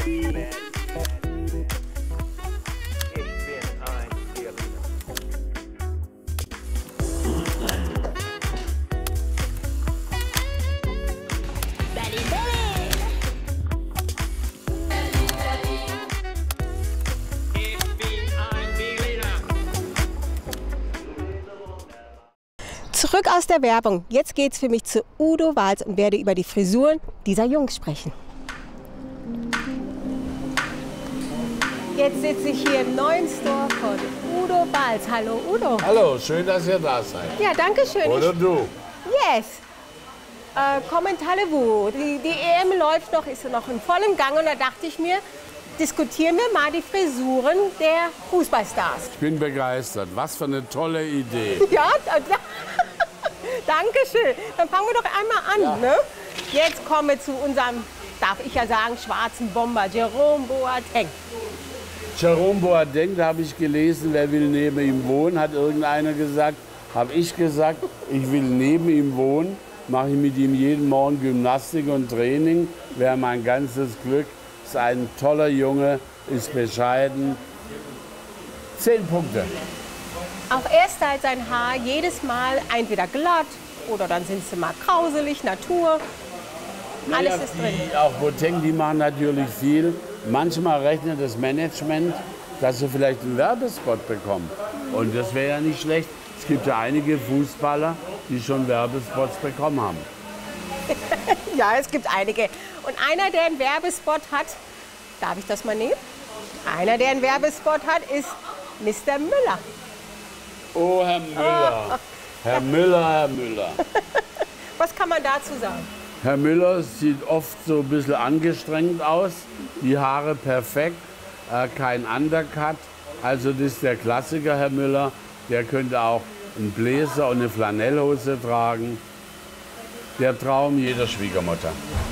Zurück aus der Werbung. Jetzt geht's für mich zu Udo Walz und werde über die Frisuren dieser Jungs sprechen. Jetzt sitze ich hier im neuen Store von Udo Walz. Hallo Udo. Hallo, schön, dass ihr da seid. Ja, danke schön. Oder du? Yes. Kommentarlewu. Die EM läuft noch, ist noch in vollem Gang und da dachte ich mir, diskutieren wir mal die Frisuren der Fußballstars. Ich bin begeistert. Was für eine tolle Idee. Ja, danke schön. Dann fangen wir doch einmal an. Ja. Ne? Jetzt kommen wir zu unserem, darf ich ja sagen, schwarzen Bomber, Jerome Boateng. Jerome Boateng, da habe ich gelesen, wer will neben ihm wohnen, hat irgendeiner gesagt. Habe ich gesagt, ich will neben ihm wohnen, mache ich mit ihm jeden Morgen Gymnastik und Training, wäre mein ganzes Glück. Ist ein toller Junge, ist bescheiden. 10 Punkte. Auch er stylt sein Haar jedes Mal entweder glatt oder dann sind sie mal krauselig, Natur. Alles ist drin. Auch Boateng, die machen natürlich viel. Manchmal rechnet das Management, dass sie vielleicht einen Werbespot bekommen. Und das wäre ja nicht schlecht. Es gibt ja einige Fußballer, die schon Werbespots bekommen haben. Ja, es gibt einige. Und einer, der einen Werbespot hat, darf ich das mal nehmen? Einer, der einen Werbespot hat, ist Mr. Müller. Oh, Herr Müller. Oh. Herr Müller, Herr Müller. Was kann man dazu sagen? Herr Müller sieht oft so ein bisschen angestrengt aus. Die Haare perfekt, kein Undercut. Also das ist der Klassiker, Herr Müller. Der könnte auch einen Bläser und eine Flanellhose tragen. Der Traum jeder Schwiegermutter.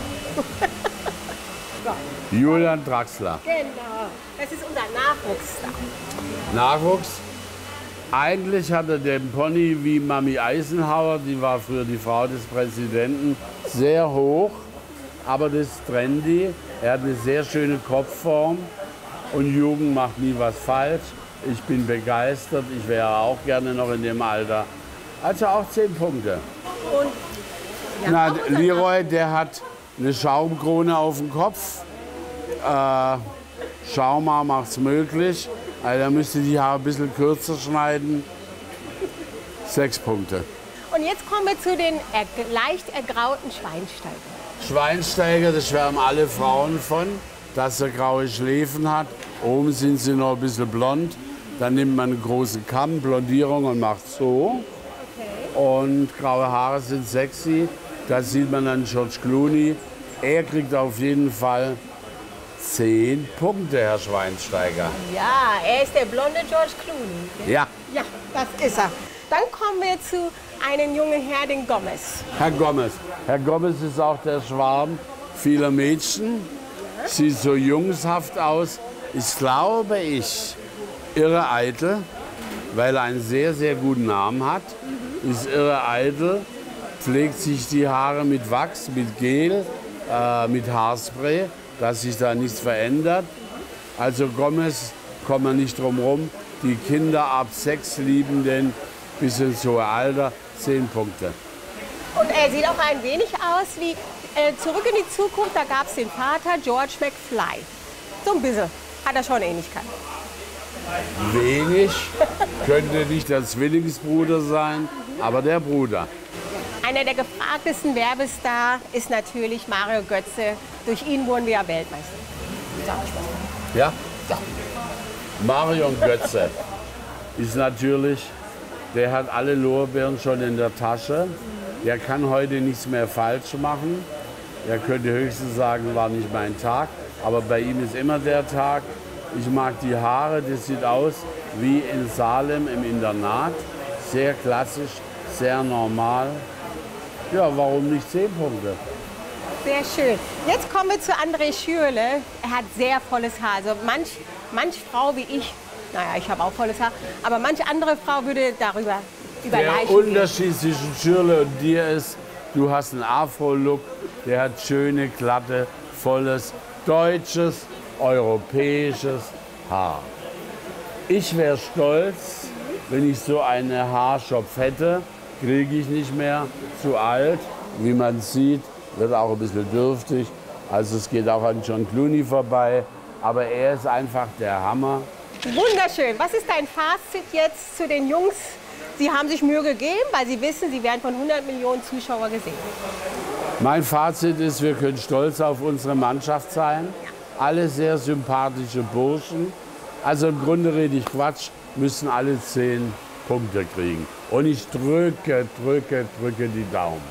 Julian Draxler. Genau, das ist unser Nachwuchsstar. Nachwuchs? Eigentlich hat er den Pony wie Mami Eisenhower, die war früher die Frau des Präsidenten, sehr hoch, aber das ist trendy. Er hat eine sehr schöne Kopfform und Jugend macht nie was falsch. Ich bin begeistert, ich wäre auch gerne noch in dem Alter. Also auch 10 Punkte. Und na, Leroy, der hat eine Schaumkrone auf dem Kopf. Schaumhaar macht es möglich. Also er müsste die Haare ein bisschen kürzer schneiden. 6 Punkte. Und jetzt kommen wir zu den leicht ergrauten Schweinsteigern. Schweinsteiger, das schwärmen alle Frauen von, dass er graue Schläfen hat. Oben sind sie noch ein bisschen blond. Dann nimmt man einen großen Kamm, Blondierung und macht so. Okay. Und graue Haare sind sexy. Da sieht man dann George Clooney. Er kriegt auf jeden Fall 10 Punkte, Herr Schweinsteiger. Ja, er ist der blonde George Clooney. Ja. Ja, das ist er. Dann kommen wir zu einem jungen Herr, den Gomez. Herr Gomez. Herr Gomez ist auch der Schwarm vieler Mädchen. Ja. Sieht so jungshaft aus. Ist, glaube ich, irre eitel, weil er einen sehr, sehr guten Namen hat. Ist irre eitel, pflegt sich die Haare mit Wachs, mit Gel, mit Haarspray, dass sich da nichts verändert. Also Gomez kommt man nicht drum rum. Die Kinder ab 6 lieben den bis ins hohe Alter, 10 Punkte. Und er sieht auch ein wenig aus wie Zurück in die Zukunft, da gab es den Vater George McFly. So ein bisschen hat er schon Ähnlichkeit. Wenig, könnte nicht der Zwillingsbruder sein, aber der Bruder. Einer der gefragtesten Werbestars ist natürlich Mario Götze. Durch ihn wurden wir ja Weltmeister. Ja? Ja. Marion Götze ist natürlich, der hat alle Lorbeeren schon in der Tasche. Der kann heute nichts mehr falsch machen. Er könnte höchstens sagen, war nicht mein Tag. Aber bei ihm ist immer der Tag. Ich mag die Haare, das sieht aus wie in Salem im Internat. Sehr klassisch, sehr normal. Ja, warum nicht 10 Punkte? Sehr schön. Jetzt kommen wir zu André Schürrle. Er hat sehr volles Haar. Also manch Frau wie ich, naja, ich habe auch volles Haar, aber manche andere Frau würde darüber über Der Leichen Unterschied zwischen Schürrle und dir ist, du hast einen Afro-Look, der hat schöne, glatte, volles, deutsches europäisches Haar. Ich wäre stolz, wenn ich so einen Haarschopf hätte, kriege ich nicht mehr, zu alt. Wie man sieht, wird auch ein bisschen dürftig. Also es geht auch an John Clooney vorbei. Aber er ist einfach der Hammer. Wunderschön. Was ist dein Fazit jetzt zu den Jungs? Sie haben sich Mühe gegeben, weil sie wissen, sie werden von 100 Millionen Zuschauern gesehen. Mein Fazit ist, wir können stolz auf unsere Mannschaft sein. Alle sehr sympathische Burschen. Also im Grunde rede ich Quatsch, müssen alle 10 Punkte kriegen. Und ich drücke die Daumen.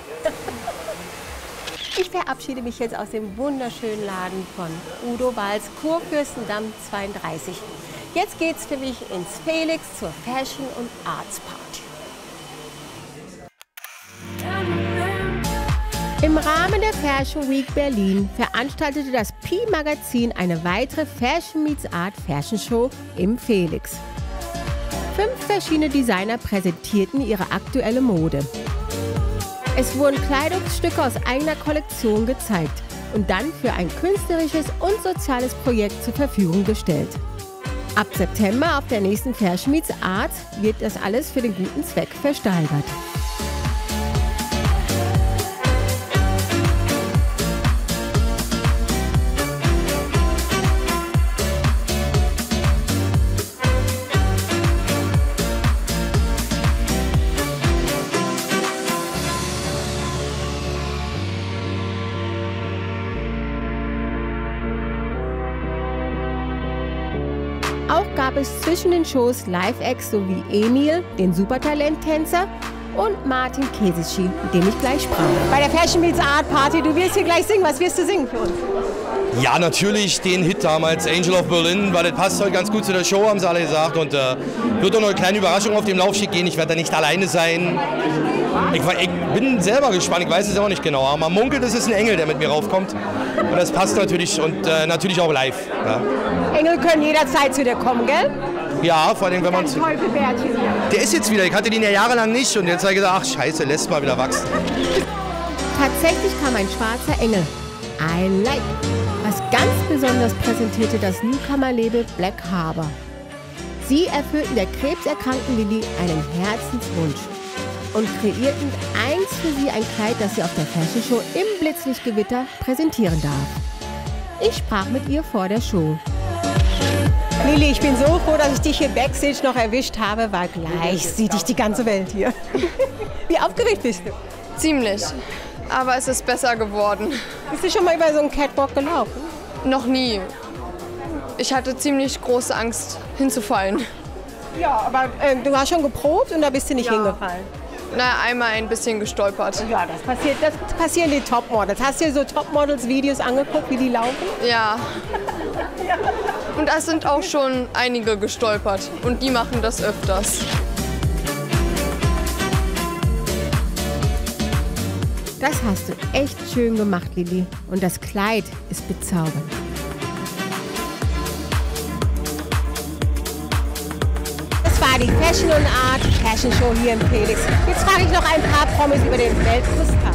Ich verabschiede mich jetzt aus dem wunderschönen Laden von Udo Walz, Kurfürstendamm 32. Jetzt geht's für mich ins Felix zur Fashion und Arts Party. Im Rahmen der Fashion Week Berlin veranstaltete das Pi-Magazin eine weitere Fashion Meets Art Fashion Show im Felix. 5 verschiedene Designer präsentierten ihre aktuelle Mode. Es wurden Kleidungsstücke aus eigener Kollektion gezeigt und dann für ein künstlerisches und soziales Projekt zur Verfügung gestellt. Ab September auf der nächsten Fashion Meets Art wird das alles für den guten Zweck versteigert. Auch gab es zwischen den Shows Live-Acts sowie Emil, den Supertalenttänzer, und Martin Kesischi, mit dem ich gleich sprach. Bei der Fashion Meets Art Party, du wirst hier gleich singen. Was wirst du singen für uns? Ja, natürlich den Hit damals, Angel of Berlin, weil das passt heute ganz gut zu der Show, haben sie alle gesagt. Und wird auch noch eine kleine Überraschung auf dem Laufsteg gehen. Ich werde da nicht alleine sein. Ich bin selber gespannt, ich weiß es auch nicht genau. Aber man munkelt, es ist ein Engel, der mit mir raufkommt. Und das passt natürlich und natürlich auch live. Ja. Engel können jederzeit zu dir kommen, gell? Ja, vor allem, wenn man... Teufelbärtchen hier. Der ist jetzt wieder, ich hatte den ja jahrelang nicht und jetzt habe ich gesagt, ach scheiße, lässt mal wieder wachsen. Tatsächlich kam ein schwarzer Engel. I like. Was ganz besonders präsentierte das Newcomer-Label Black Harbor. Sie erfüllten der krebserkrankten Lilly einen Herzenswunsch und kreierten eigens für sie ein Kleid, das sie auf der Fashion Show im Blitzlichtgewitter präsentieren darf. Ich sprach mit ihr vor der Show. Lilly, ich bin so froh, dass ich dich hier Backstage noch erwischt habe, weil gleich sieht dich die ganze Welt hier. Wie aufgeregt bist du? Ziemlich, aber es ist besser geworden. Bist du schon mal über so einen Catwalk gelaufen? Noch nie. Ich hatte ziemlich große Angst, hinzufallen. Ja, aber du hast schon geprobt und da bist du nicht hingefallen. Naja, einmal ein bisschen gestolpert. Ja, das passieren die Topmodels. Hast du dir so Topmodels-Videos angeguckt, wie die laufen? Ja. Und es sind auch schon einige gestolpert und die machen das öfters. Das hast du echt schön gemacht, Lilly. Und das Kleid ist bezaubernd. Das war die Fashion und Art Fashion Show hier im Felix. Jetzt frage ich noch ein paar Promis über den Weltkusstag.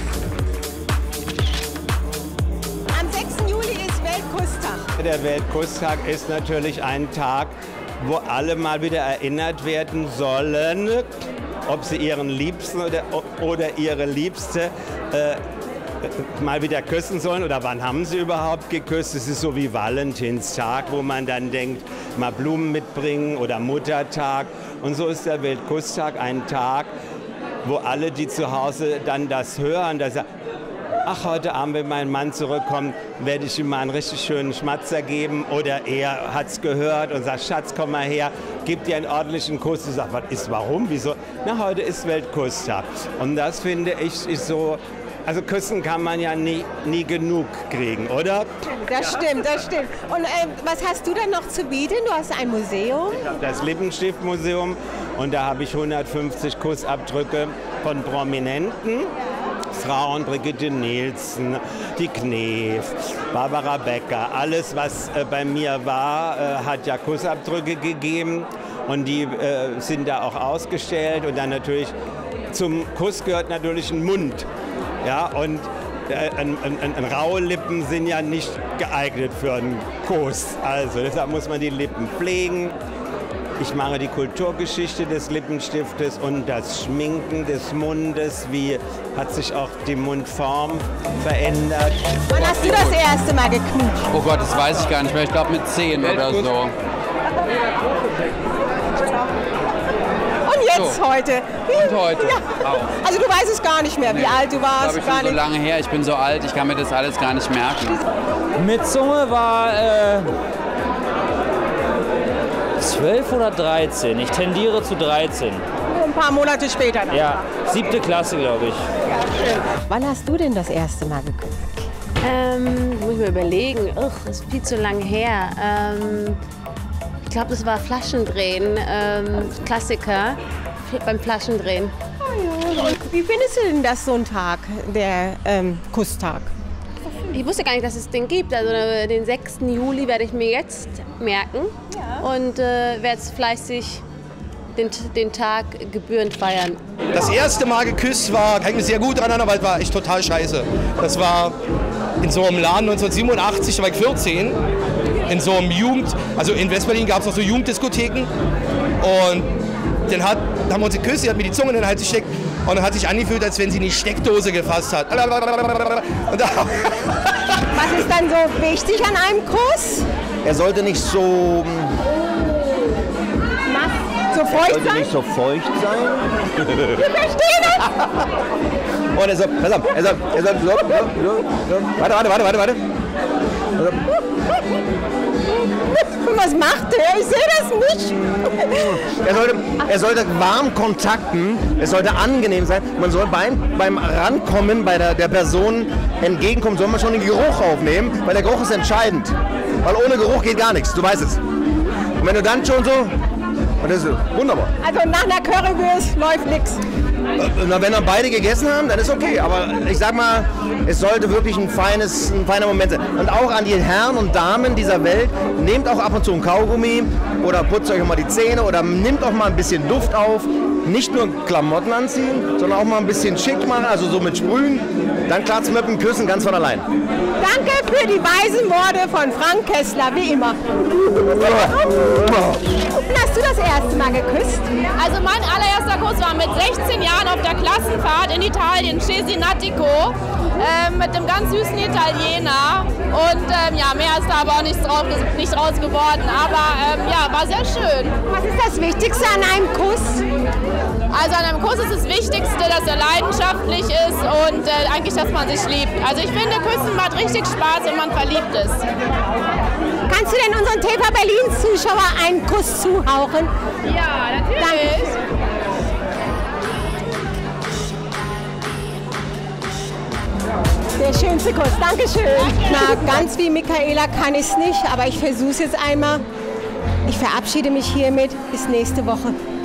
Am 6. Juli ist Weltkusstag. Der Weltkusstag ist natürlich ein Tag, wo alle mal wieder erinnert werden sollen, ob sie ihren Liebsten oder ihre Liebste mal wieder küssen sollen oder wann haben sie überhaupt geküsst. Es ist so wie Valentinstag, wo man dann denkt, mal Blumen mitbringen oder Muttertag. Und so ist der Weltkusstag ein Tag, wo alle, die zu Hause dann das hören, dass ach, heute Abend, wenn mein Mann zurückkommt, werde ich ihm mal einen richtig schönen Schmatzer geben. Oder er hat es gehört und sagt, Schatz, komm mal her, gib dir einen ordentlichen Kuss. Du sagst, was ist, warum, wieso? Na, heute ist Weltkusstag. Und das finde ich ist so, also küssen kann man ja nie genug kriegen, oder? Das stimmt, das stimmt. Und was hast du denn noch zu bieten? Du hast ein Museum? Das Lippenstiftmuseum und da habe ich 150 Kussabdrücke von Prominenten. Frauen, Brigitte Nielsen, die Knef, Barbara Becker, alles was bei mir war, hat ja Kussabdrücke gegeben und die sind da auch ausgestellt und dann natürlich zum Kuss gehört natürlich ein Mund. Ja, und Raue Lippen sind ja nicht geeignet für einen Kuss. Also deshalb muss man die Lippen pflegen. Ich mache die Kulturgeschichte des Lippenstiftes und das Schminken des Mundes. Wie hat sich auch die Mundform verändert? Wann hast du das erste Mal geknutscht? Oh Gott, das weiß ich gar nicht mehr. Ich glaube mit 10 oder so. Und jetzt So. heute? Und heute Ja. auch. Also du weißt es gar nicht mehr, wie alt du warst? Ich Gar bin so nicht. lange her, ich bin so alt, ich kann mir das alles gar nicht merken. Mit Zunge war 12 oder 13. Ich tendiere zu 13. Ein paar Monate später dann. Ja, 7. Klasse, glaube ich. Wann hast du denn das erste Mal geknutscht? Muss ich mir überlegen. Uch, das ist viel zu lange her. Ich glaube, das war Flaschendrehen. Klassiker beim Flaschendrehen. Wie findest du denn das so ein Tag, der Kusstag? Ich wusste gar nicht, dass es den gibt. Also den 6. Juli werde ich mir jetzt merken und werde fleißig den Tag gebührend feiern. Das erste Mal geküsst war, kann ich mich sehr gut daran erinnern, weil es war echt total scheiße. Das war in so einem Laden 1987, da war ich 14, in so einem also in Westberlin gab es noch so Jugenddiskotheken und dann haben wir uns geküsst, sie hat mir die Zunge in den Hals gesteckt und dann hat sich angefühlt, als wenn sie die Steckdose gefasst hat. Und Was ist dann so wichtig an einem Kuss? Er sollte nicht so, So feucht sollte sein? nicht so feucht sein. Ich verstehe das! Und er soll, pass auf, er soll, warte. Was macht der? Ich sehe das nicht. Er sollte warm kontakten, es sollte angenehm sein. Man soll beim Rankommen bei der Person entgegenkommen, soll man schon den Geruch aufnehmen, weil der Geruch ist entscheidend. Weil ohne Geruch geht gar nichts, du weißt es. Und wenn du dann schon so, und das ist wunderbar. Also nach einer Currywurst läuft nichts. Na, wenn dann beide gegessen haben, dann ist okay. Aber ich sag mal, es sollte wirklich ein feiner Moment sein. Und auch an die Herren und Damen dieser Welt, nehmt auch ab und zu ein Kaugummi oder putzt euch auch mal die Zähne oder nehmt auch mal ein bisschen Duft auf. Nicht nur Klamotten anziehen, sondern auch mal ein bisschen schick machen, also so mit Sprühen. Dann klappt's mit dem Küssen ganz von allein. Danke für die weisen Worte von Frank Kessler, wie immer. Hast du das erste Mal geküsst? Also mein allererster Kuss war mit 16 Jahren auf der Klassenfahrt in Italien, Cesenatico, mit einem ganz süßen Italiener. Und ja, mehr ist da aber auch nicht raus geworden. Aber ja, war sehr schön. Was ist das Wichtigste an einem Kuss? Also an einem Kuss ist das Wichtigste, dass er leidenschaftlich ist und eigentlich, dass man sich liebt. Also ich finde, Küssen macht richtig Spaß, wenn man verliebt ist. Kannst du denn unseren TV Berlin-Zuschauer einen Kuss zuhauchen? Ja, natürlich. Der schönste Kuss, Dankeschön. Na, ganz wie Michaela kann ich es nicht, aber ich versuche es jetzt einmal. Ich verabschiede mich hiermit. Bis nächste Woche.